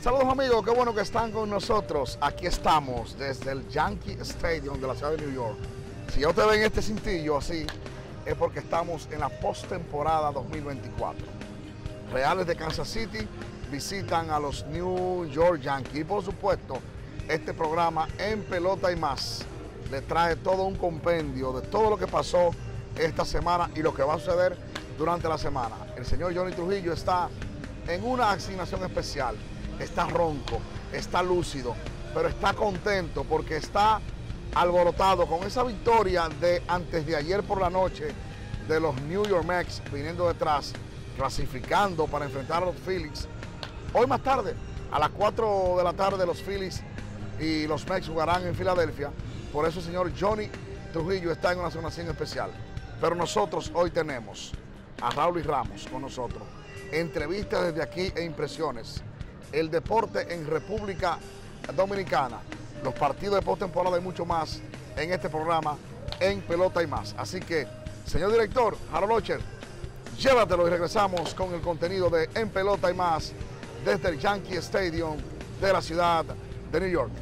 Saludos amigos, qué bueno que están con nosotros. Aquí estamos desde el Yankee Stadium de la ciudad de New York. Si ya ustedes ven este cintillo así, es porque estamos en la postemporada 2024. Reales de Kansas City visitan a los New York Yankees. Y por supuesto, este programa En Pelota y Más le trae todo un compendio de todo lo que pasó esta semana y lo que va a suceder durante la semana. El señor Johnny Trujillo está en una asignación especial. Está ronco, está lúcido, pero está contento porque está alborotado con esa victoria de antes de ayer por la noche de los New York Mets viniendo detrás, clasificando para enfrentar a los Phillies. Hoy más tarde, a las 4 de la tarde, los Phillies y los Mets jugarán en Filadelfia. Por eso el señor Johnny Trujillo está en una asignación especial. Pero nosotros hoy tenemos a Raúl y Ramos con nosotros. Entrevistas desde aquí e impresiones. El deporte en República Dominicana, los partidos de postemporada y mucho más en este programa En Pelota y Más. Así que, señor director, Harold Locher, llévatelo y regresamos con el contenido de En Pelota y Más desde el Yankee Stadium de la ciudad de New York.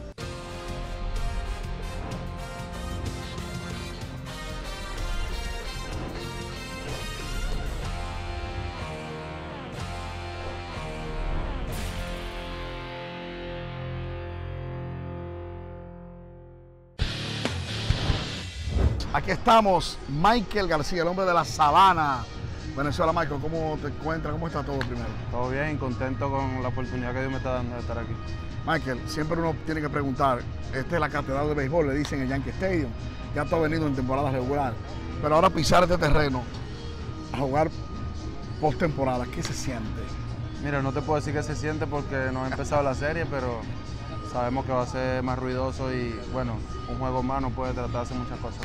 Aquí estamos, Michael García, el hombre de la sabana. Venezuela, Michael, ¿cómo te encuentras? ¿Cómo está todo primero? Todo bien, contento con la oportunidad que Dios me está dando de estar aquí. Michael, siempre uno tiene que preguntar, esta es la catedral de béisbol, le dicen en el Yankee Stadium, ya tú has venido en temporada regular, pero ahora pisar este terreno, a jugar postemporada, ¿qué se siente? Mira, no te puedo decir qué se siente porque no ha empezado la serie, pero sabemos que va a ser más ruidoso y bueno, un juego más no puede tratarse muchas cosas.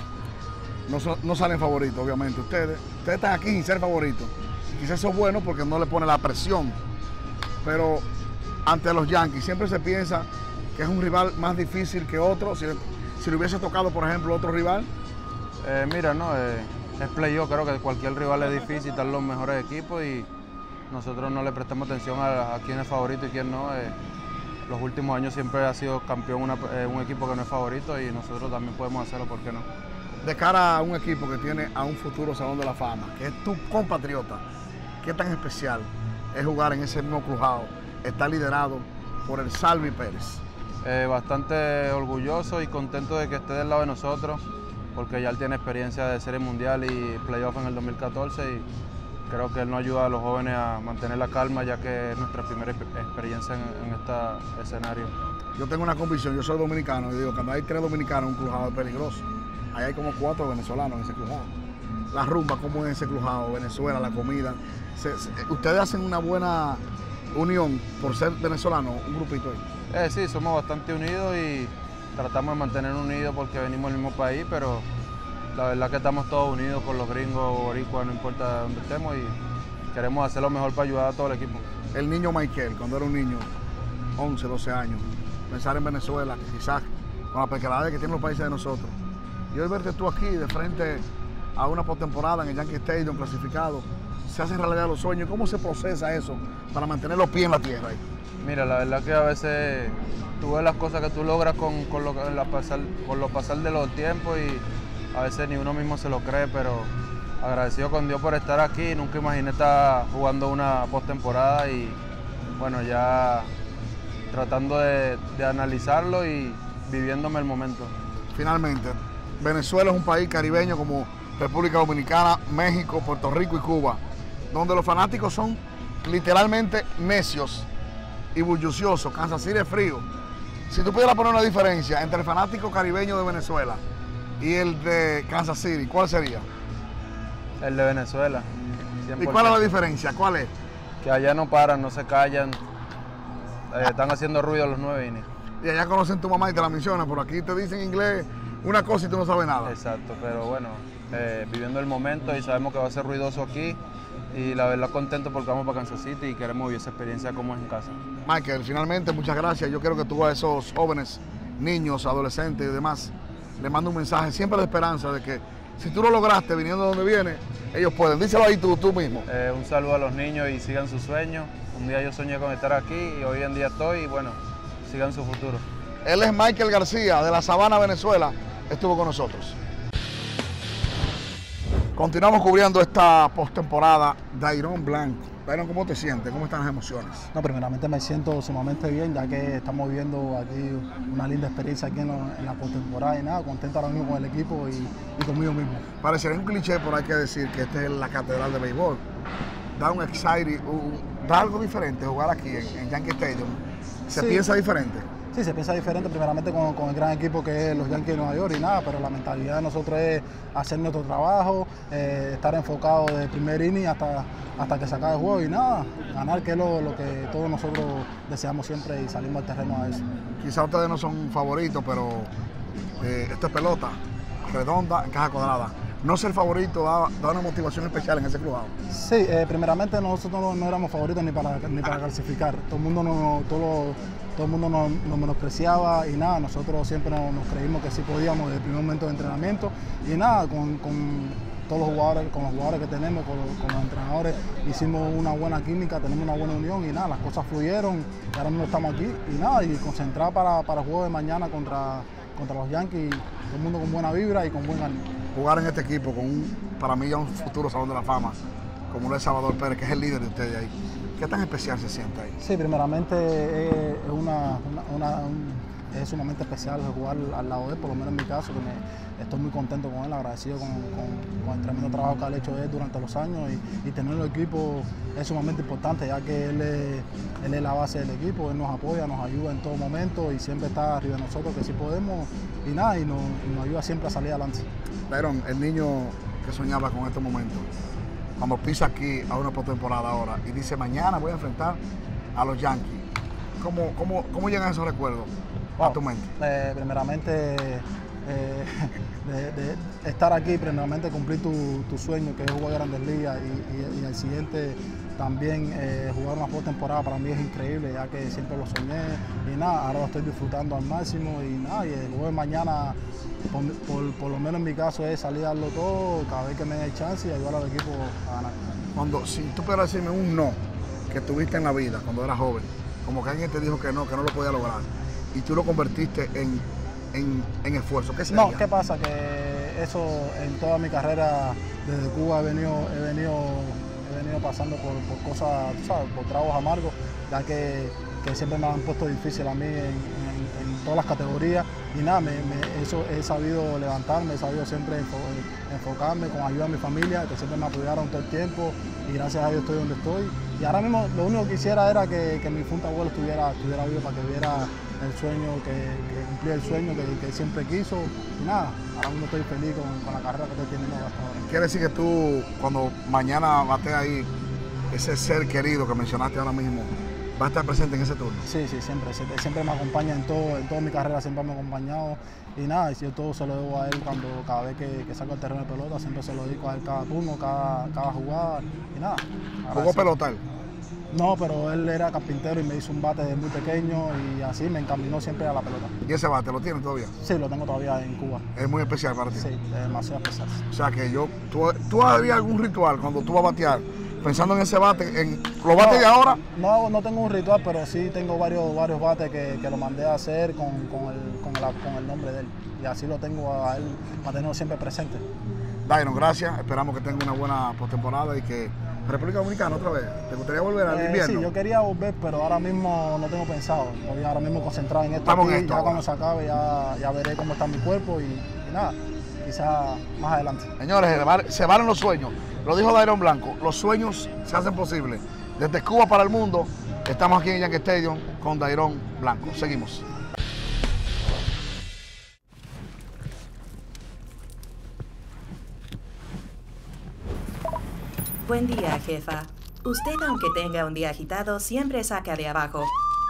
No salen favoritos, obviamente. Ustedes están aquí sin ser favoritos. Quizás eso es bueno porque no le pone la presión. Pero ante los Yankees siempre se piensa que es un rival más difícil que otro. Si le hubiese tocado, por ejemplo, otro rival. Mira, no, es playoff, creo que cualquier rival es difícil, están los mejores equipos y nosotros no le prestamos atención a quién es favorito y quién no. Los últimos años siempre ha sido campeón un equipo que no es favorito y nosotros también podemos hacerlo, ¿por qué no? De cara a un equipo que tiene a un futuro Salón de la Fama, que es tu compatriota, ¿qué tan especial es jugar en ese mismo crujado? Está liderado por el Salvi Pérez. Bastante orgulloso y contento de que esté del lado de nosotros, porque ya él tiene experiencia de Serie Mundial y playoff en el 2014 y creo que él nos ayuda a los jóvenes a mantener la calma, ya que es nuestra primera experiencia en este escenario. Yo tengo una convicción, yo soy dominicano y digo, cuando hay 3 dominicanos, un crujado es peligroso. Ahí hay como 4 venezolanos en ese crujado. La rumba, como en ese crujado, Venezuela, la comida. Ustedes hacen una buena unión por ser venezolanos, un grupito ahí. Sí, somos bastante unidos y tratamos de mantener unidos porque venimos del mismo país, pero la verdad que estamos todos unidos con los gringos, boricuas, no importa dónde estemos y queremos hacer lo mejor para ayudar a todo el equipo. El niño Michael, cuando era un niño, 11, 12 años, pensar en Venezuela, quizás con la pequeñez que tienen los países de nosotros. Y hoy verte tú aquí de frente a una postemporada en el Yankee Stadium clasificado, se hacen realidad los sueños. ¿Cómo se procesa eso para mantener los pies en la tierra ahí? Mira, la verdad que a veces tú ves las cosas que tú logras con lo pasar de los tiempos y a veces ni uno mismo se lo cree, pero agradecido con Dios por estar aquí. Nunca imaginé estar jugando una postemporada y bueno, ya tratando de analizarlo y viviéndome el momento. Finalmente, Venezuela es un país caribeño como República Dominicana, México, Puerto Rico y Cuba, donde los fanáticos son literalmente necios y bulliciosos. Kansas City es frío. Si tú pudieras poner una diferencia entre el fanático caribeño de Venezuela y el de Kansas City, ¿cuál sería? El de Venezuela. 100%. ¿Y cuál es la diferencia? ¿Cuál es? Que allá no paran, no se callan, están haciendo ruido los 9 innings. Y allá conocen tu mamá y te la mencionan, por aquí te dicen inglés una cosa y tú no sabes nada. Exacto, pero bueno, viviendo el momento y sabemos que va a ser ruidoso aquí y la verdad contento porque vamos para Kansas City y queremos vivir esa experiencia como es en casa. Michael, finalmente muchas gracias. Yo quiero que tú a esos jóvenes, niños, adolescentes y demás, le mando un mensaje siempre de esperanza de que Si tú lo lograste viniendo de donde viene, ellos pueden. Díselo ahí tú mismo. Un saludo a los niños y sigan sus sueños. Un día yo soñé con estar aquí y hoy en día estoy y bueno, sigan su futuro. Él es Michael García de la Sabana, Venezuela. Estuvo con nosotros. Continuamos cubriendo esta postemporada. Dairon Blanco. Dairon, ¿cómo te sientes? ¿Cómo están las emociones? No, primeramente me siento sumamente bien, ya que estamos viviendo aquí una linda experiencia aquí en la postemporada y nada, contento ahora mismo con el equipo y conmigo mismo. Parecería un cliché, pero hay que decir que esta es la catedral de béisbol. Da un exciting, da algo diferente jugar aquí en Yankee Stadium. ¿Se piensa diferente? Sí, se piensa diferente primeramente con el gran equipo que es los Yankees de Nueva York y nada, pero la mentalidad de nosotros es hacer nuestro trabajo, estar enfocado desde el primer inning hasta que se acabe el juego y nada, ganar, que es lo que todos nosotros deseamos siempre y salimos al terreno a eso. Quizás ustedes no son favoritos, pero esto es pelota redonda en caja cuadrada. No ser favorito da una motivación especial en ese club. Sí, primeramente nosotros no éramos favoritos ni para clasificar. Todo el mundo nos menospreciaba y nada, nosotros siempre nos creímos que sí podíamos desde el primer momento de entrenamiento y nada, con todos los jugadores, con los jugadores que tenemos, con los entrenadores, hicimos una buena química, tenemos una buena unión y nada, las cosas fluyeron y ahora mismo estamos aquí y nada, y concentrado para el juego de mañana contra los Yankees, todo el mundo con buena vibra y con buen ánimo. Jugar en este equipo con para mí ya un futuro Salón de la Fama, como lo es Salvador Pérez, que es el líder de ustedes ahí. ¿Qué tan especial se siente ahí? Sí, primeramente es sumamente especial jugar al lado de él, por lo menos en mi caso, que estoy muy contento con él, agradecido con el tremendo trabajo que ha hecho él durante los años y tenerlo en el equipo es sumamente importante, ya que él es la base del equipo, él nos apoya, nos ayuda en todo momento y siempre está arriba de nosotros, que sí podemos y nada, y nos ayuda siempre a salir adelante. Dairon, el niño que soñaba con estos momentos, cuando pisa aquí a una postemporada ahora y dice mañana voy a enfrentar a los Yankees, ¿cómo llegan esos recuerdos a tu mente? Primeramente, de estar aquí, primeramente cumplir tu sueño, que es jugar Grandes Ligas y al siguiente también jugar una postemporada para mí es increíble, ya que siempre lo soñé y nada, ahora lo estoy disfrutando al máximo y nada, y el juego de mañana, por lo menos en mi caso, es salir a darlo todo cada vez que me dé chance y ayudar al equipo a ganar. Si tú pudieras decirme un no que tuviste en la vida cuando eras joven, como que alguien te dijo que no lo podía lograr y tú lo convertiste en esfuerzo, ¿qué sería? No, ¿qué pasa? Que eso en toda mi carrera desde Cuba he venido pasando por cosas, ¿sabes? Por tragos amargos, ya que siempre me han puesto difícil a mí en todas las categorías y nada, eso he sabido levantarme, he sabido siempre enfocarme con ayuda de mi familia, que siempre me apoyaron todo el tiempo y gracias a Dios estoy donde estoy. Y ahora mismo lo único que quisiera era que mi difunto abuelo estuviera vivo para que viera el sueño, que cumplía el sueño que siempre quiso. Y nada, ahora mismo estoy feliz con la carrera que estoy teniendo hasta ahora. Quiere decir que tú, cuando mañana bates ahí, ese ser querido que mencionaste ahora mismo, ¿va a estar presente en ese turno? Sí, siempre me acompaña en toda mi carrera, siempre me ha acompañado. Y nada, yo todo se lo debo a él cada vez que saco el terreno de pelota, siempre se lo dedico a él cada turno, cada jugada. Y nada. ¿Jugó pelota él? No, pero él era carpintero y me hizo un bate desde muy pequeño y así me encaminó siempre a la pelota. ¿Y ese bate lo tienes todavía? Sí, lo tengo todavía en Cuba. ¿Es muy especial para ti? Sí, es demasiado especial. O sea que ¿tú harías algún ritual cuando tú vas a batear? Pensando en ese bate, ¿lo bates de ahora? No tengo un ritual, pero sí tengo varios bates que lo mandé a hacer con el nombre de él. Y así lo tengo a él, para tenerlo siempre presente. Dairon, gracias. Esperamos que tenga una buena postemporada y que República Dominicana otra vez. ¿Te gustaría volver al invierno? Sí, yo quería volver, pero ahora mismo no tengo pensado. Estoy ahora mismo concentrado en esto. Estamos aquí, en esto ya ahora. Cuando se acabe ya veré cómo está mi cuerpo y nada, quizás más adelante. Señores, se valen los sueños. Lo dijo Dairon Blanco, los sueños se hacen posibles. Desde Cuba para el mundo, estamos aquí en Yankee Stadium con Dairon Blanco. Seguimos. Buen día, jefa. Usted, aunque tenga un día agitado, siempre saca de abajo.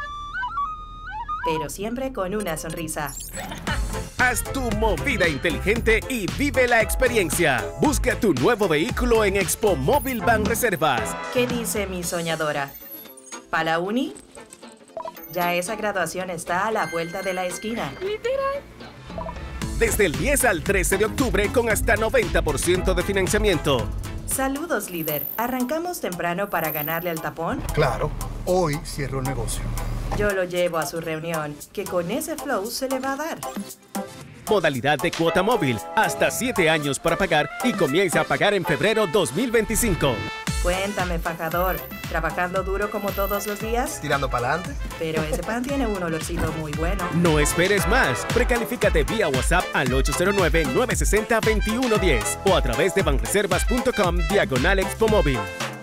Pero siempre con una sonrisa. Haz tu movida inteligente y vive la experiencia. Busca tu nuevo vehículo en Expo Móvil Banreservas. ¿Qué dice mi soñadora? ¿Para la uni? Ya esa graduación está a la vuelta de la esquina. Literal. desde el 10 al 13 de octubre con hasta 90% de financiamiento. Saludos, líder. ¿Arrancamos temprano para ganarle al tapón? Claro, hoy cierro el negocio. Yo lo llevo a su reunión, que con ese flow se le va a dar. Modalidad de cuota móvil, hasta 7 años para pagar y comienza a pagar en febrero 2025. Cuéntame, fajador, ¿trabajando duro como todos los días? ¿Tirando para adelante? Pero ese pan tiene un olorcito muy bueno. No esperes más. Precalifícate vía WhatsApp al 809-960-2110 o a través de banreservas.com/Expo Móvil.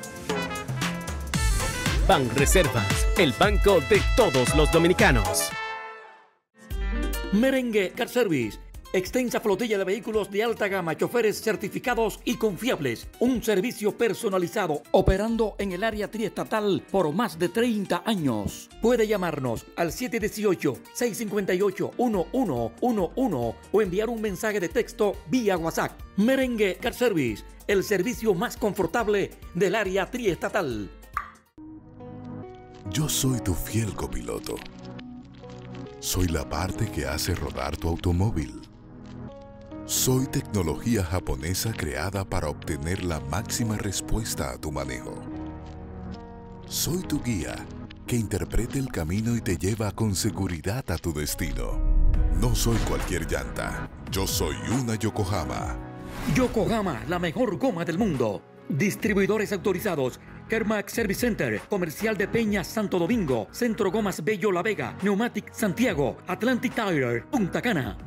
Banreservas, el banco de todos los dominicanos. Merengue Car Service. Extensa flotilla de vehículos de alta gama, choferes certificados y confiables. Un servicio personalizado operando en el área triestatal por más de 30 años. Puede llamarnos al 718-658-1111 o enviar un mensaje de texto vía WhatsApp. Merengue Car Service, el servicio más confortable del área triestatal. Yo soy tu fiel copiloto. Soy la parte que hace rodar tu automóvil. Soy tecnología japonesa creada para obtener la máxima respuesta a tu manejo. Soy tu guía que interpreta el camino y te lleva con seguridad a tu destino. No soy cualquier llanta. Yo soy una Yokohama. Yokohama, la mejor goma del mundo. Distribuidores autorizados. Kermax Service Center, Comercial de Peña Santo Domingo, Centro Gomas Bello La Vega, Pneumatic Santiago, Atlantic Tire, Punta Cana.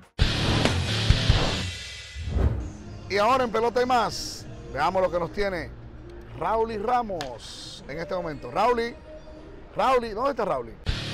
Y ahora en Pelota y Más, veamos lo que nos tiene Rauly Ramos en este momento. Rauly, ¿dónde está Rauly?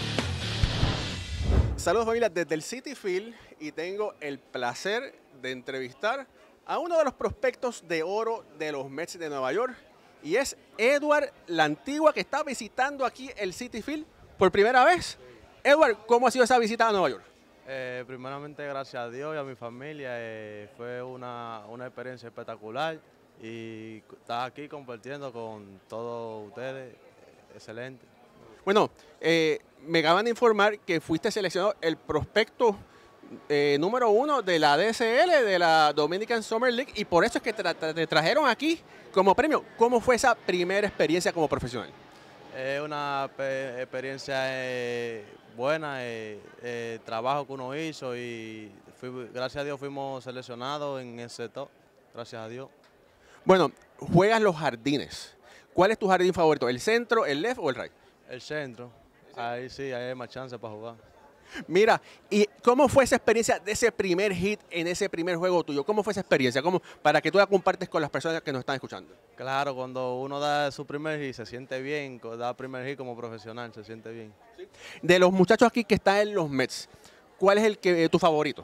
Saludos, familia, desde el Citi Field, y tengo el placer de entrevistar a uno de los prospectos de oro de los Mets de Nueva York, y es Edward La Antigua, que está visitando aquí el Citi Field por primera vez. Edward, ¿cómo ha sido esa visita a Nueva York? Primeramente, gracias a Dios y a mi familia, fue una experiencia espectacular y estar aquí compartiendo con todos ustedes, excelente. Bueno, me acaban de informar que fuiste seleccionado el prospecto número 1 de la DSL, de la Dominican Summer League, y por eso es que te trajeron aquí como premio. ¿Cómo fue esa primera experiencia como profesional? Es una experiencia buena, trabajo que uno hizo y gracias a Dios fuimos seleccionados en ese top, gracias a Dios. Bueno, juegas los jardines. ¿Cuál es tu jardín favorito? ¿El centro, el left o el right? El centro, ahí sí, ahí hay más chance para jugar. Mira, ¿y cómo fue esa experiencia de ese primer hit en ese primer juego tuyo? ¿Cómo fue esa experiencia? Para que tú la compartes con las personas que nos están escuchando. Claro, cuando uno da su primer hit se siente bien, da primer hit como profesional, se siente bien. ¿Sí? De los muchachos aquí que están en los Mets, ¿cuál es tu favorito?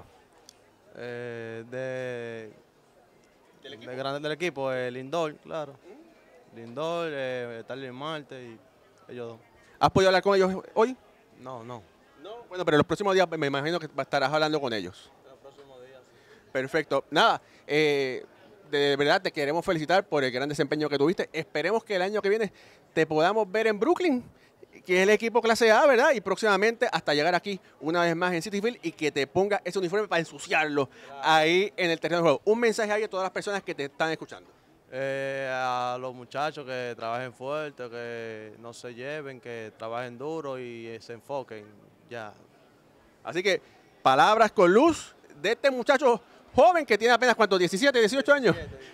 Del equipo, Lindor, claro. Lindor, Starling Marte y ellos dos. ¿Has podido hablar con ellos hoy? No. Bueno, pero los próximos días me imagino que estarás hablando con ellos. Los próximos días, sí. Perfecto. Nada, de verdad te queremos felicitar por el gran desempeño que tuviste. Esperemos que el año que viene te podamos ver en Brooklyn, que es el equipo clase A, ¿verdad? Y próximamente hasta llegar aquí una vez más en Citi Field y que te ponga ese uniforme para ensuciarlo ahí en el terreno de juego. Un mensaje ahí a todas las personas que te están escuchando. A los muchachos que trabajen fuerte, que no se lleven, que trabajen duro y se enfoquen. Ya. Así que palabras con luz de este muchacho joven que tiene apenas, ¿cuántos? 17, 18 años.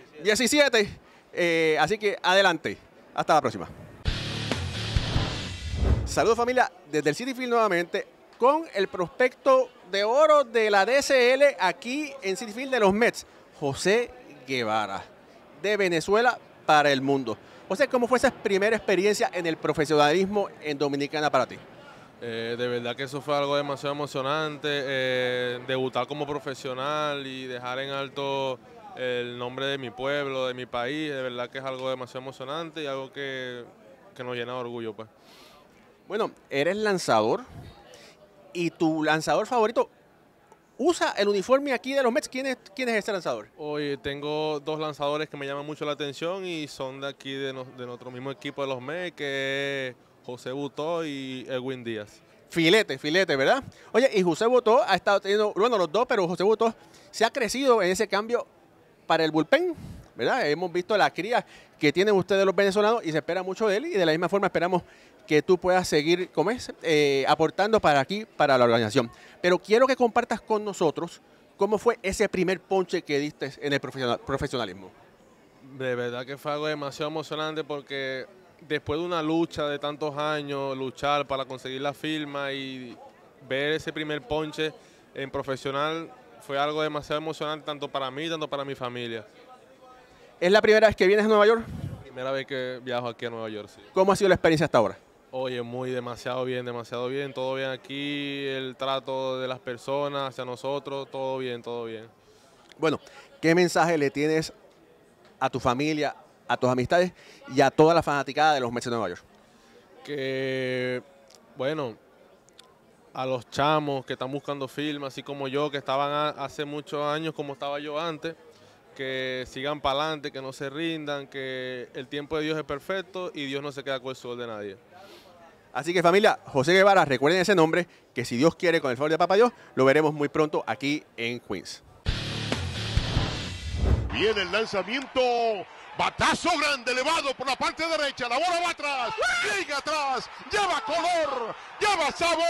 17. Así que adelante. Hasta la próxima. Saludos, familia, desde el Citi Field nuevamente con el prospecto de oro de la DSL aquí en Citi Field de los Mets, José Guevara, de Venezuela para el mundo. José, ¿cómo fue esa primera experiencia en el profesionalismo en Dominicana para ti? De verdad que eso fue algo demasiado emocionante, debutar como profesional y dejar en alto el nombre de mi pueblo, de mi país, de verdad que es algo demasiado emocionante y algo que nos llena de orgullo, pues. Bueno, eres lanzador y tu lanzador favorito usa el uniforme aquí de los Mets. ¿Quién es este lanzador? Hoy tengo dos lanzadores que me llaman mucho la atención y son de aquí de nuestro mismo equipo de los Mets, que es José Butó y Edwin Díaz. filete, ¿verdad? Oye, y José Botó ha estado teniendo, bueno, los dos, pero José Botó se ha crecido en ese cambio para el bullpen, ¿verdad? Hemos visto la cría que tienen ustedes los venezolanos y se espera mucho de él, y de la misma forma esperamos que tú puedas seguir aportando para aquí, para la organización. Pero quiero que compartas con nosotros cómo fue ese primer ponche que diste en el profesionalismo. De verdad que fue algo demasiado emocionante porque después de una lucha de tantos años, luchar para conseguir la firma y ver ese primer ponche en profesional fue algo demasiado emocionante tanto para mí, tanto para mi familia. ¿Es la primera vez que vienes a Nueva York? Primera vez que viajo aquí a Nueva York, sí. ¿Cómo ha sido la experiencia hasta ahora? Oye, demasiado bien, todo bien aquí, el trato de las personas hacia nosotros, todo bien, todo bien. Bueno, ¿qué mensaje le tienes a tu familia, a tus amistades y a toda la fanaticada de los Mets de Nueva York? Que, bueno, a los chamos que están buscando firmas, así como yo, que estaban hace muchos años como estaba yo antes, que sigan para adelante, que no se rindan, que el tiempo de Dios es perfecto y Dios no se queda con el sol de nadie. Así que familia, José Guevara, recuerden ese nombre, que si Dios quiere, con el favor de Papá Dios, lo veremos muy pronto aquí en Queens. Viene el lanzamiento, batazo grande, elevado por la parte derecha, la bola va atrás, llega atrás, lleva color, lleva sabor.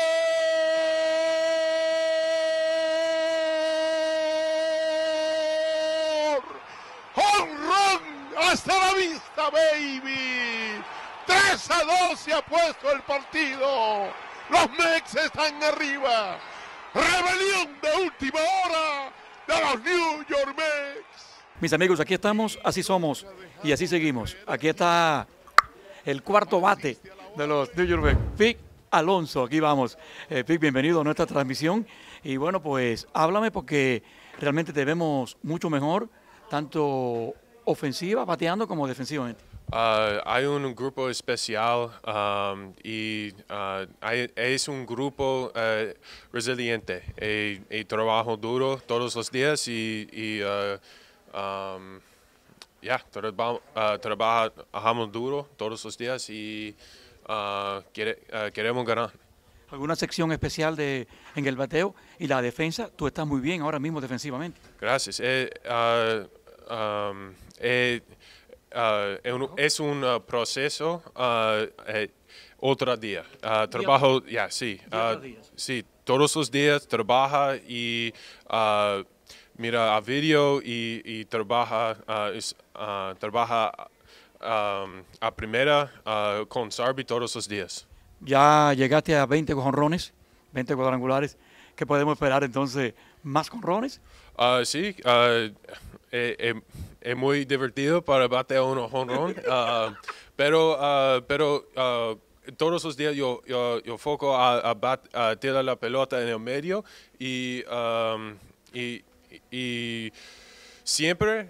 ¡Home run! ¡Hasta la vista, baby! 3-2 se ha puesto el partido. Los Mets están arriba. Rebelión de última hora de los New York Mets. Mis amigos, aquí estamos, así somos y así seguimos. Aquí está el cuarto bate de los New York Mets, Pete Alonso. Aquí vamos. Pete, bienvenido a nuestra transmisión. Y bueno, pues háblame porque realmente te vemos mucho mejor, tanto ofensiva, bateando, como defensivamente. Hay un grupo especial es un grupo resiliente y trabajo duro todos los días trabajamos duro todos los días y queremos ganar. ¿Alguna sección especial en el bateo y la defensa? Tú estás muy bien ahora mismo defensivamente. Gracias. Es un proceso otro día. Trabajo, sí, todos los días trabaja y mira a video y trabaja a primera con Sarby todos los días. Ya llegaste a 20 jonrones, 20 cuadrangulares. ¿Qué podemos esperar entonces? ¿Más jonrones? Sí, es muy divertido para batear un jonrón, pero todos los días yo foco a tirar la pelota en el medio y siempre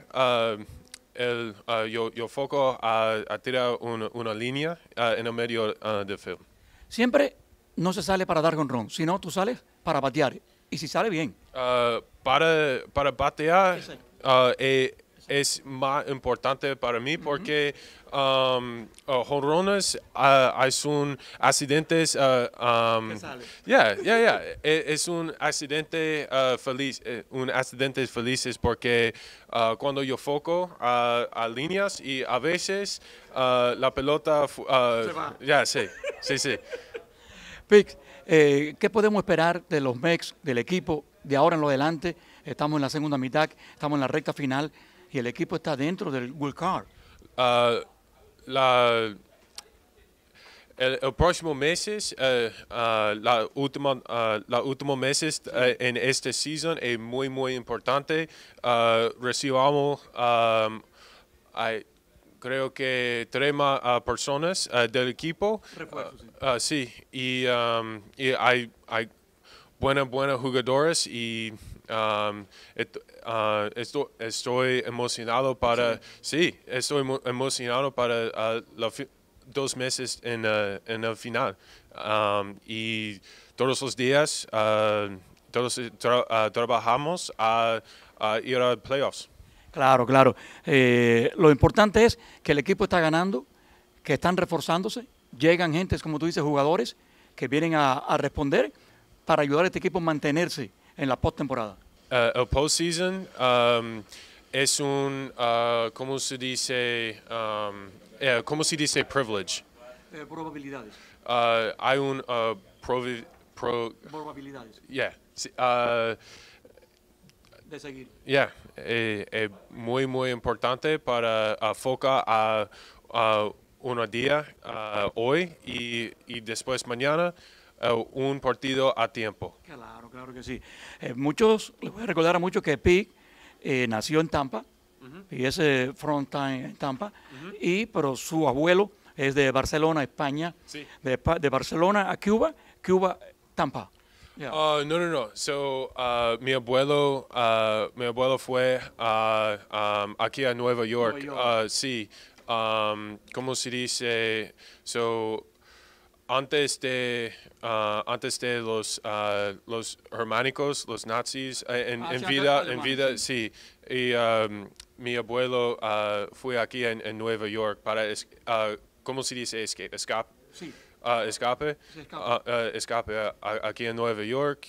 yo foco a tirar una línea en el medio del field. Siempre no se sale para dar jonrón, sino tú sales para batear. Y si sale bien. Para batear es más importante para mí porque jonrones son accidentes. Es un accidente feliz, porque cuando yo foco a líneas y a veces la pelota se va. Sí. Pete, ¿qué podemos esperar de los Mets, del equipo, de ahora en lo adelante? Estamos en la segunda mitad, estamos en la recta final y el equipo está dentro del Wild Card. El próximo meses, la última meses en este season es muy importante. Recibamos creo que 3 personas del equipo. Sí, y hay buenos jugadores y estoy emocionado para los 2 meses en el final. Y todos los días trabajamos a ir a playoffs. Claro. Lo importante es que el equipo está ganando, que están reforzándose, llegan gentes, como tú dices, jugadores que vienen a responder para ayudar a este equipo a mantenerse en la postemporada? El postseason es un, ¿cómo se dice privilege? Probabilidades. Hay un probabilidades. Yeah. De seguir. Yeah. Muy, muy importante para enfocar a un día hoy y después mañana un partido a tiempo. Claro, claro que sí. Muchos, les voy a recordar a muchos que Pete nació en Tampa y es frontline en Tampa, pero su abuelo es de Barcelona, España, sí. de Barcelona a Cuba, Tampa. Yeah. No. So, mi abuelo fue aquí a Nueva York. Sí. ¿Cómo se dice? So, antes de los germánicos, los nazis, en vida, sí. Y mi abuelo fue aquí en Nueva York para, ¿cómo se dice? Escape. Sí. Escape aquí en Nueva York.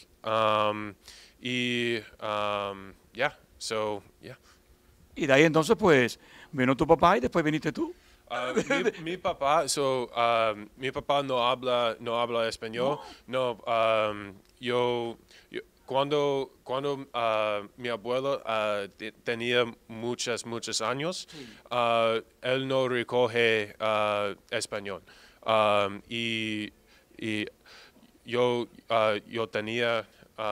Y de ahí entonces, pues, vino tu papá y después viniste tú. Mi papá no habla español. No, cuando mi abuelo tenía muchos años, él no recoge español. Y yo tenía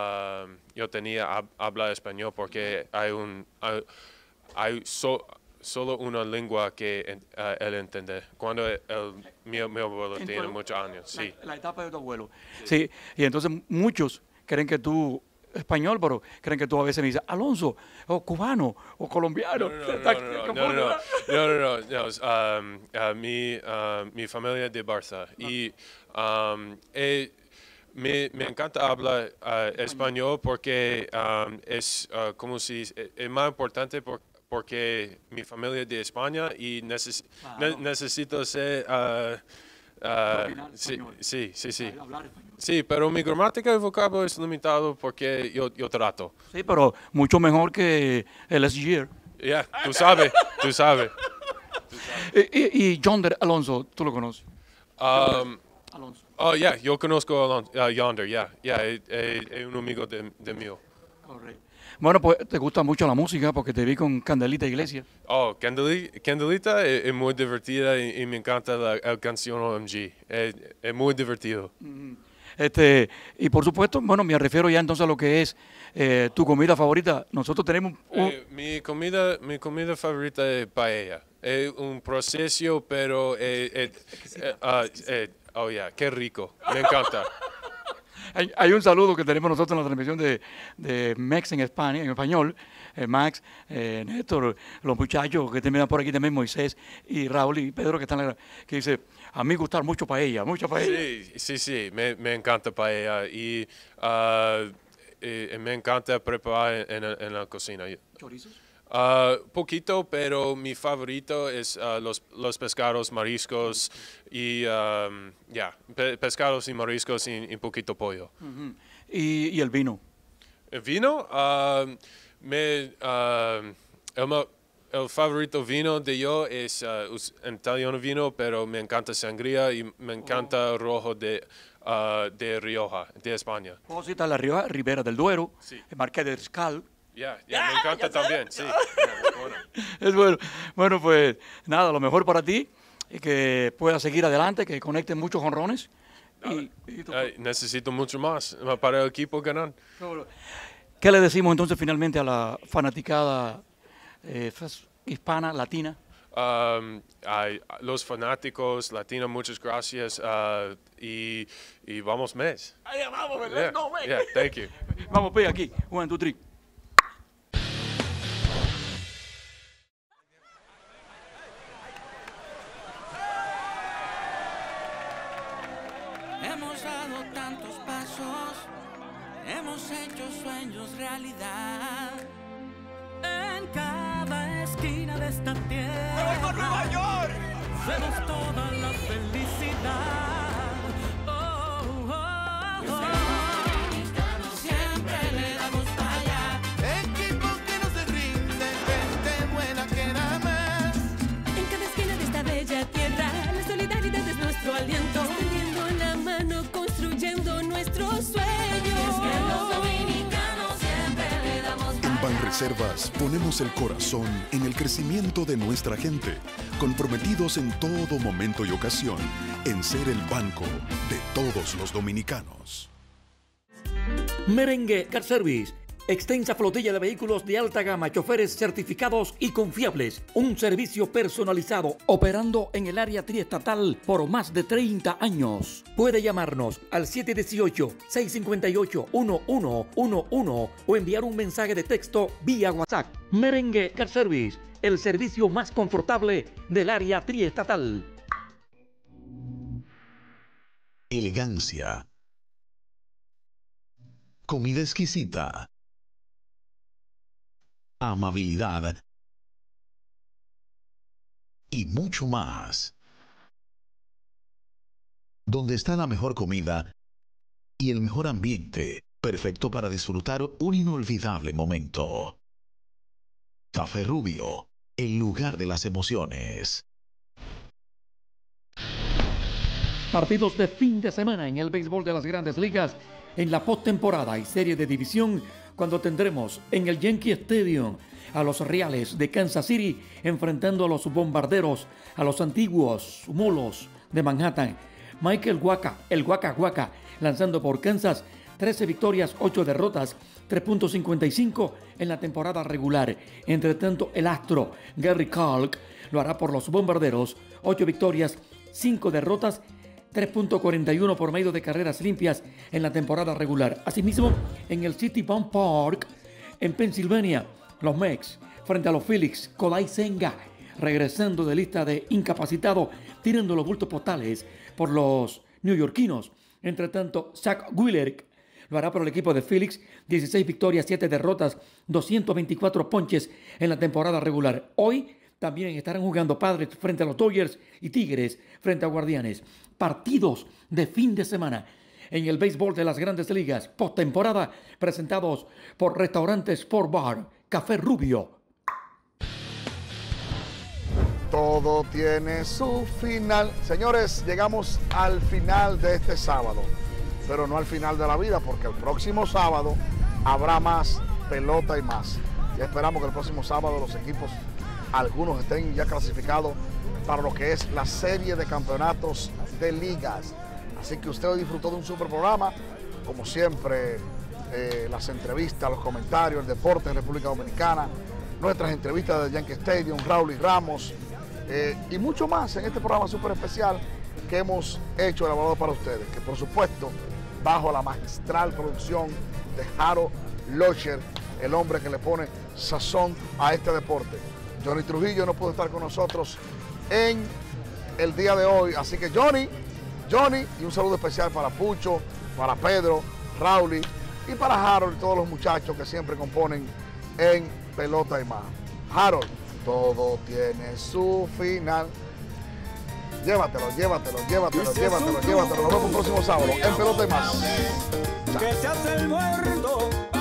habla español porque hay solo una lengua que él entiende. Cuando mi abuelo tiene muchos años, sí. La etapa de tu abuelo. Sí, y entonces muchos creen que tú español, pero creen que tú a veces me dices Alonso, o cubano, o colombiano. No. Mi familia es de Barça y me encanta hablar español porque es, como se dice, es más importante porque mi familia es de España y necesito ser... sí. Sí, pero mi gramática y vocabulario es limitado porque yo trato. Sí, pero mucho mejor que el SGR. Yeah, tú sabes. Y Yonder Alonso, ¿tú lo conoces? Alonso. Oh, yeah, yo conozco a Yonder, es un amigo de mío. Correcto. Bueno, pues te gusta mucho la música porque te vi con Candelita Iglesias. Oh, Candelita es muy divertida y me encanta la canción OMG. Es muy divertido. Y por supuesto, bueno, me refiero ya entonces a lo que es tu comida favorita. Nosotros tenemos mi comida favorita es paella. Es un proceso, pero qué rico. Me encanta. Hay un saludo que tenemos nosotros en la transmisión de Max en español. Max, Néstor, los muchachos que terminan por aquí también, Moisés y Raúl y Pedro que están que dice, a mí gustar mucha paella. Sí, me encanta paella y me encanta preparar en la cocina. ¿Chorizos? Poquito, pero mi favorito es los pescados, mariscos y pescados y mariscos y poquito pollo. ¿Y el vino? El vino, el favorito vino de yo es un italiano vino, pero me encanta sangría y me encanta rojo de Rioja, de España. ¿Puedo citar la Rioja? Ribera del Duero, Marqués de Riscal. Me encanta también, sí. Es bueno. Bueno, pues nada, lo mejor para ti, que puedas seguir adelante, que conecten muchos jonrones. Necesito mucho más para el equipo ganar. ¿Qué le decimos entonces finalmente a la fanaticada hispana, latina? Los fanáticos latinos, muchas gracias y vamos mes. Vamos, ¿verdad? Thank you. Vamos, pues aquí, 1, 2, 3. Hemos dado tantos pasos, hemos hecho sueños realidad. En cada esquina de esta tierra, ¡me voy con Nueva York! Vemos toda la felicidad. Oh, Banreservas ponemos el corazón en el crecimiento de nuestra gente, comprometidos en todo momento y ocasión en ser el banco de todos los dominicanos. Merengue Car Service. Extensa flotilla de vehículos de alta gama, choferes certificados y confiables. Un servicio personalizado operando en el área triestatal por más de 30 años. Puede llamarnos al 718-658-1111 o enviar un mensaje de texto vía WhatsApp. Merengue Car Service, el servicio más confortable del área triestatal. Elegancia. Comida exquisita. Amabilidad y mucho más. Donde está la mejor comida y el mejor ambiente, perfecto para disfrutar un inolvidable momento. Café Rubio, el lugar de las emociones. Partidos de fin de semana en el béisbol de las Grandes Ligas, en la postemporada y serie de división, cuando tendremos en el Yankee Stadium a los Reales de Kansas City enfrentando a los Bombarderos, a los antiguos Molos de Manhattan. Michael Wacha, el Waka Waka, lanzando por Kansas, 13 victorias, 8 derrotas, 3.55 en la temporada regular. Entre tanto, el astro Gary Kalk lo hará por los Bombarderos, 8 victorias, 5 derrotas, 3.41 por medio de carreras limpias en la temporada regular. Asimismo, en el City Bank Park, en Pensilvania, los Mets frente a los Phillies, Kodai Senga, regresando de lista de incapacitado, tirando los bultos postales por los neoyorquinos. Entre tanto, Zach Wheeler lo hará por el equipo de Phillies, 16 victorias, 7 derrotas, 224 ponches en la temporada regular. Hoy también estarán jugando Padres frente a los Dodgers y Tigres frente a Guardianes. Partidos de fin de semana en el béisbol de las Grandes Ligas, postemporada, presentados por Restaurantes Sport Bar, Café Rubio. Todo tiene su final. Señores, llegamos al final de este sábado, pero no al final de la vida, porque el próximo sábado habrá más pelota y más. Ya esperamos que el próximo sábado los equipos, algunos estén ya clasificados para lo que es la serie de campeonatos de ligas. Así que usted hoy disfrutó de un super programa, como siempre, las entrevistas, los comentarios, el deporte en República Dominicana, nuestras entrevistas de Yankee Stadium, Raúl y Ramos, y mucho más en este programa súper especial que hemos hecho elaborado para ustedes, que por supuesto, bajo la magistral producción de Harold Locher, el hombre que le pone sazón a este deporte. Johnny Trujillo no pudo estar con nosotros en el día de hoy, así que Johnny, y un saludo especial para Pucho, para Pedro, Raúl y para Harold y todos los muchachos que siempre componen en Pelota y Más. Harold, todo tiene su final. Llévatelo. Nos vemos el próximo sábado en Pelota y Más. Que se hace el muerto